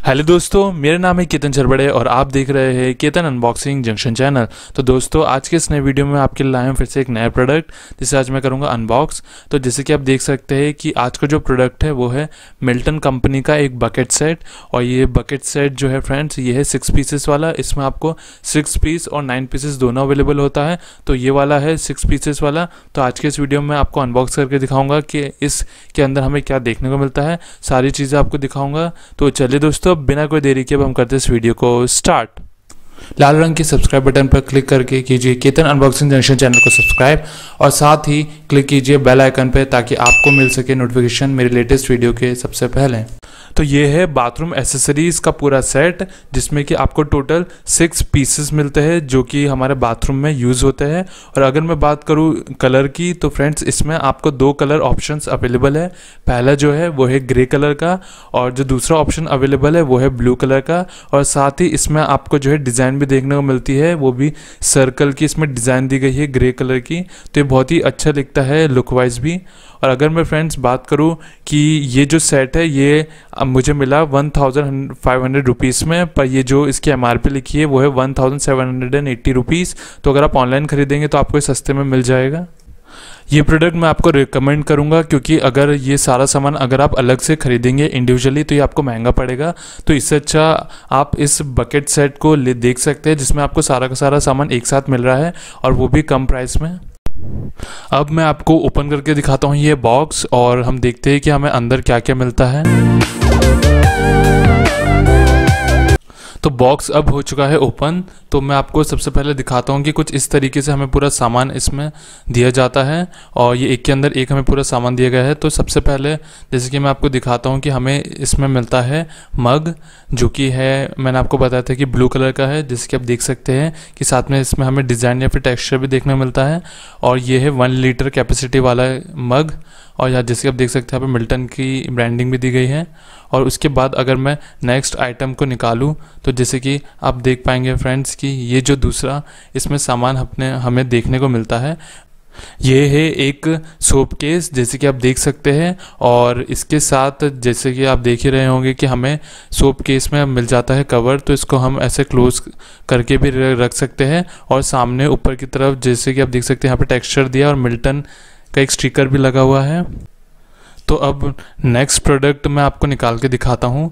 Hello दोस्तों, मेरा नाम है केतन चरबड़े और आप देख रहे हैं केतन अनबॉक्सिंग जंक्शन चैनल। तो दोस्तों, आज के इस नए वीडियो में आपके लिए लाया हूं फिर से एक नया प्रोडक्ट जिसे आज मैं करूंगा अनबॉक्स। तो जैसे कि आप देख सकते हैं कि आज का जो प्रोडक्ट है वो है मिल्टन कंपनी का एक बकेट सेट। और ये बकेट सेट जो है फ्रेंड्स, ये है 6 पीसेस वाला। इसमें आपको 6 पीस और 9 पीसेस दोनों अवेलेबल होता है। तो ये वाला है 6 पीसेस वाला। तो आज के इस वीडियो में आपको अनबॉक्स करके दिखाऊंगा कि इसके अंदर हमें क्या देखने को मिलता है। सारी चीज़ें आपको दिखाऊंगा। तो चलिए दोस्तों, बिना कोई देरी के अब हम करते हैं इस वीडियो को स्टार्ट। लाल रंग के सब्सक्राइब बटन पर क्लिक करके कीजिए केतन अनबॉक्सिंग जंक्शन चैनल को सब्सक्राइब और साथ ही क्लिक कीजिए बेल आइकन पर ताकि आपको मिल सके नोटिफिकेशन मेरे लेटेस्ट वीडियो के सबसे पहले। तो ये है बाथरूम एसेसरीज का पूरा सेट जिसमें कि आपको टोटल 6 पीसेस मिलते हैं जो कि हमारे बाथरूम में यूज़ होते हैं। और अगर मैं बात करूँ कलर की तो फ्रेंड्स, इसमें आपको 2 कलर ऑप्शंस अवेलेबल है। पहला जो है वो है ग्रे कलर का और जो दूसरा ऑप्शन अवेलेबल है वो है ब्लू कलर का। और साथ ही इसमें आपको जो है डिज़ाइन भी देखने को मिलती है, वो भी सर्कल की इसमें डिज़ाइन दी गई है ग्रे कलर की। तो ये बहुत ही अच्छा दिखता है लुक वाइज भी। और अगर मैं फ्रेंड्स बात करूं कि ये जो सेट है ये मुझे मिला 1500 रुपीज़ में, पर ये जो इसकी MRP लिखी है वो है 1780 रुपीज़। तो अगर आप ऑनलाइन खरीदेंगे तो आपको सस्ते में मिल जाएगा। ये प्रोडक्ट मैं आपको रिकमेंड करूंगा क्योंकि अगर ये सारा सामान अगर आप अलग से खरीदेंगे इंडिविजुअली तो ये आपको महंगा पड़ेगा। तो इससे अच्छा आप इस बकेट सेट को देख सकते हैं जिसमें आपको सारा का सारा सामान एक साथ मिल रहा है और वो भी कम प्राइस में। अब मैं आपको ओपन करके दिखाता हूँ ये बॉक्स और हम देखते हैं कि हमें अंदर क्या क्या मिलता है। तो बॉक्स अब हो चुका है ओपन। तो मैं आपको सबसे पहले दिखाता हूँ कि कुछ इस तरीके से हमें पूरा सामान इसमें दिया जाता है और ये एक के अंदर एक हमें पूरा सामान दिया गया है। तो सबसे पहले जैसे कि मैं आपको दिखाता हूँ कि हमें इसमें मिलता है मग, जो कि है मैंने आपको बताया था कि ब्लू कलर का है। जैसे कि आप देख सकते हैं कि साथ में इसमें हमें डिज़ाइन या फिर टेक्सचर भी देखने को मिलता है। और ये है 1 लीटर कैपेसिटी वाला मग। और यहाँ जैसे आप देख सकते हैं यहाँ पे मिल्टन की ब्रांडिंग भी दी गई है। और उसके बाद अगर मैं नेक्स्ट आइटम को निकालूं तो जैसे कि आप देख पाएंगे फ्रेंड्स कि ये जो दूसरा इसमें सामान हमें देखने को मिलता है, ये है एक सोप केस जैसे कि आप देख सकते हैं। और इसके साथ जैसे कि आप देख ही रहे होंगे कि हमें सोप केस में मिल जाता है कवर। तो इसको हम ऐसे क्लोज करके भी रख सकते हैं। और सामने ऊपर की तरफ जैसे कि आप देख सकते हैं यहाँ पे टेक्सचर दिया और मिल्टन का एक स्टिकर भी लगा हुआ है। तो अब नेक्स्ट प्रोडक्ट मैं आपको निकाल के दिखाता हूँ।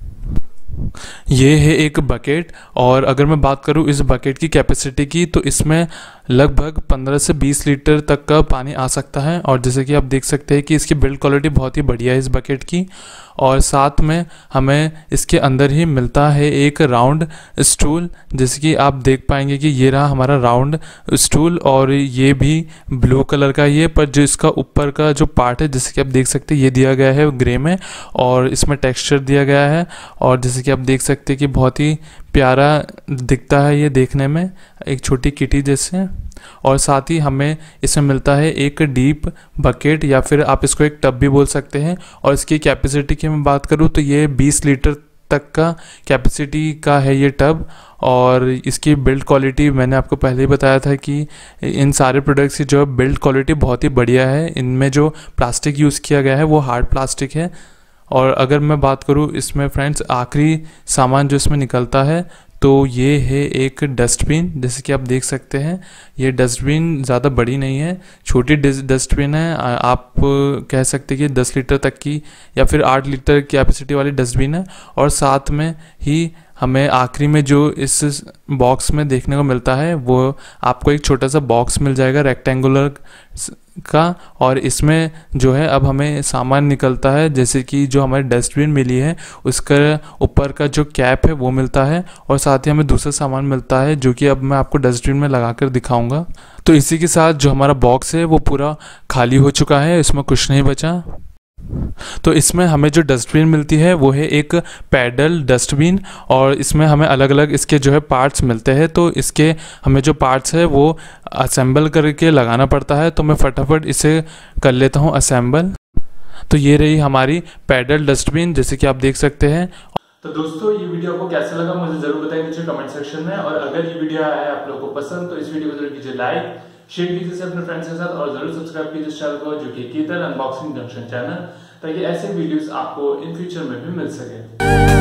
ये है एक बकेट और अगर मैं बात करूँ इस बकेट की कैपेसिटी की तो इसमें लगभग 15 से 20 लीटर तक का पानी आ सकता है। और जैसे कि आप देख सकते हैं कि इसकी बिल्ड क्वालिटी बहुत ही बढ़िया है इस बकेट की। और साथ में हमें इसके अंदर ही मिलता है एक राउंड स्टूल, जैसे कि आप देख पाएंगे कि ये रहा हमारा राउंड स्टूल और ये भी ब्लू कलर का ही है। पर जो इसका ऊपर का जो पार्ट है जैसे कि आप देख सकते हैं ये दिया गया है ग्रे में और इसमें टेक्सचर दिया गया है। और जैसे कि आप देख सकते हैं कि बहुत ही प्यारा दिखता है ये देखने में, एक छोटी किटी जैसे। और साथ ही हमें इसमें मिलता है एक डीप बकेट या फिर आप इसको एक टब भी बोल सकते हैं। और इसकी कैपेसिटी की मैं बात करूँ तो ये 20 लीटर तक का कैपेसिटी का है ये टब। और इसकी बिल्ड क्वालिटी मैंने आपको पहले ही बताया था कि इन सारे प्रोडक्ट्स की जो बिल्ड क्वालिटी बहुत ही बढ़िया है। इनमें जो प्लास्टिक यूज़ किया गया है वो हार्ड प्लास्टिक है। और अगर मैं बात करूँ इसमें फ्रेंड्स आखिरी सामान जो इसमें निकलता है तो ये है एक डस्टबिन। जैसे कि आप देख सकते हैं ये डस्टबिन ज़्यादा बड़ी नहीं है, छोटी डस्टबिन है। आप कह सकते हैं कि 10 लीटर तक की या फिर 8 लीटर कैपेसिटी वाली डस्टबिन है। और साथ में ही हमें आखिरी में जो इस बॉक्स में देखने को मिलता है वो आपको एक छोटा सा बॉक्स मिल जाएगा रेक्टेंगुलर का। और इसमें जो है अब हमें सामान निकलता है, जैसे कि जो हमारी डस्टबिन मिली है उसका ऊपर का जो कैप है वो मिलता है। और साथ ही हमें दूसरा सामान मिलता है जो कि अब मैं आपको डस्टबिन में लगा कर दिखाऊंगा। तो इसी के साथ जो हमारा बॉक्स है वो पूरा खाली हो चुका है, इसमें कुछ नहीं बचा। तो इसमें हमें जो डस्टबिन मिलती है वो है एक पैडल डस्टबिन और इसमें हमें अलग अलग इसके जो है पार्ट्स मिलते हैं। तो इसके हमें जो पार्ट्स है वो असेंबल करके लगाना पड़ता है। तो मैं फटाफट इसे कर लेता हूँ असेंबल। तो ये रही हमारी पैडल डस्टबिन जैसे कि आप देख सकते हैं। तो दोस्तों, ये वीडियो आपको कैसा लगा मुझे जरूर बताइए नीचे कमेंट सेक्शन में। और अगर ये वीडियो आया है आप लोगों को पसंद तो इस वीडियो को जरूर कीजिए लाइक, शेयर कीजिए अपने फ्रेंड्स के साथ और जरूर सब्सक्राइब कीजिए इस चैनल को जो कि केतन अनबॉक्सिंग जंक्शन चैनल, ताकि ऐसे वीडियोस आपको इन फ्यूचर में भी मिल सके।